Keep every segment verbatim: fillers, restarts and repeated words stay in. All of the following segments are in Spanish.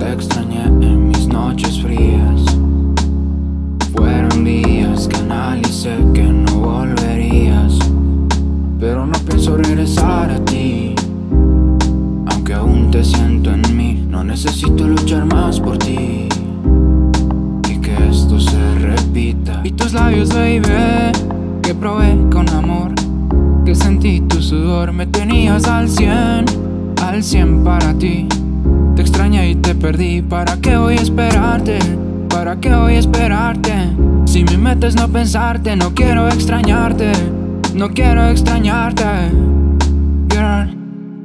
Te extrañé en mis noches frías. Fueron días que analicé que no volverías, pero no pienso regresar a ti. Aunque aún te siento en mí, no necesito luchar más por ti. Y que esto se repita. Y tus labios, baby, que probé con amor, que sentí tu sudor. Me tenías al cien, al cien para ti. Te extrañé y te perdí. ¿Para qué voy a esperarte? ¿Para qué voy a esperarte? Si mi meta es no pensarte, no quiero extrañarte. No quiero extrañarte, girl.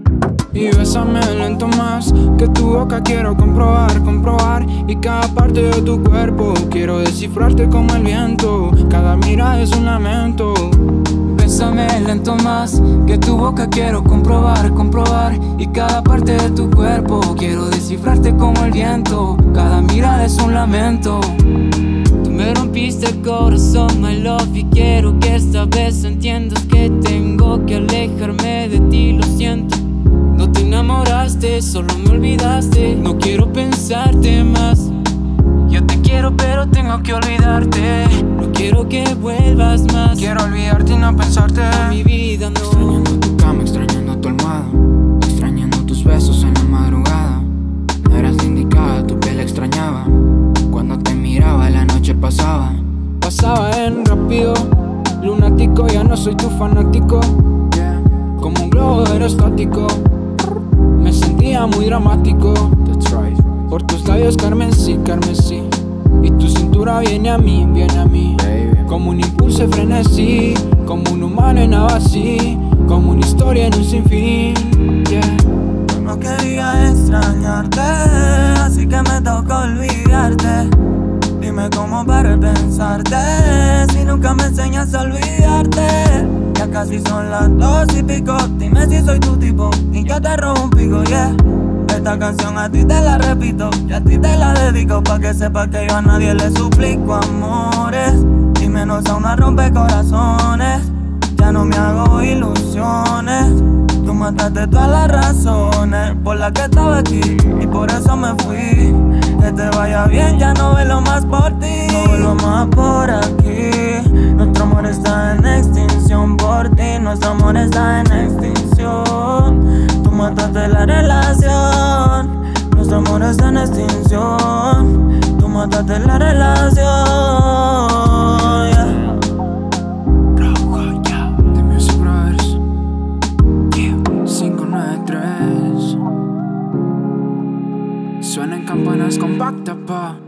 Y bésame lento más, que tu boca quiero comprobar, comprobar. Y cada parte de tu cuerpo quiero descifrarte como el viento. Cada mirada es un lamento. Bésame lento más, que tu boca quiero comprobar, comprobar. Y cada parte de tu cuerpo quiero descifrarte como el viento. Cada mirada es un lamento. Tú me rompiste el corazón, my love, y quiero que esta vez entiendas que tengo que alejarme de ti, lo siento. No te enamoraste, solo me olvidaste. No quiero pensarte más. Yo te quiero pero tengo que olvidarte. No quiero que vuelvas más. Quiero olvidarte y no pensarte. En mi vida no. Extrañando tu cama, extrañando tu almohada, extrañando tus besos en la madrugada. No eras la indicada, tu piel extrañaba. Cuando te miraba la noche pasaba. Pasaba en rápido, lunático, ya no soy tu fanático. Como un globo aerostático, me sentía muy dramático. That's right. Por tus labios carmesí, carmesí. Y tu cintura viene a mí, viene a mí, baby. Como un impulso de frenesí, como un humano en nada así, como una historia en un sinfín, yeah. Yo no quería extrañarte, así que me tocó olvidarte. Dime cómo para pensarte, si nunca me enseñas a olvidarte. Ya casi son las dos y pico, dime si soy tu tipo y yo te robo un pico, yeah. Esta canción a ti te la repito y a ti te la dedico, pa' que sepas que yo a nadie le suplico amores, y menos a una rompecorazones. Ya no me hago ilusiones, tú mataste todas las razones por las que estaba aquí y por eso me fui. Que te vaya bien, ya no velo más por ti, no velo más por aquí. Nuestro amor está en extinción por ti, nuestro amor está en extinción. Tú mataste la relación, nuestro amor está en extinción. Tú mataste la relación, yeah. Rojo, yeah. The Music Brothers, yeah. cinco nueve tres. Suenan campanas compactas, pa.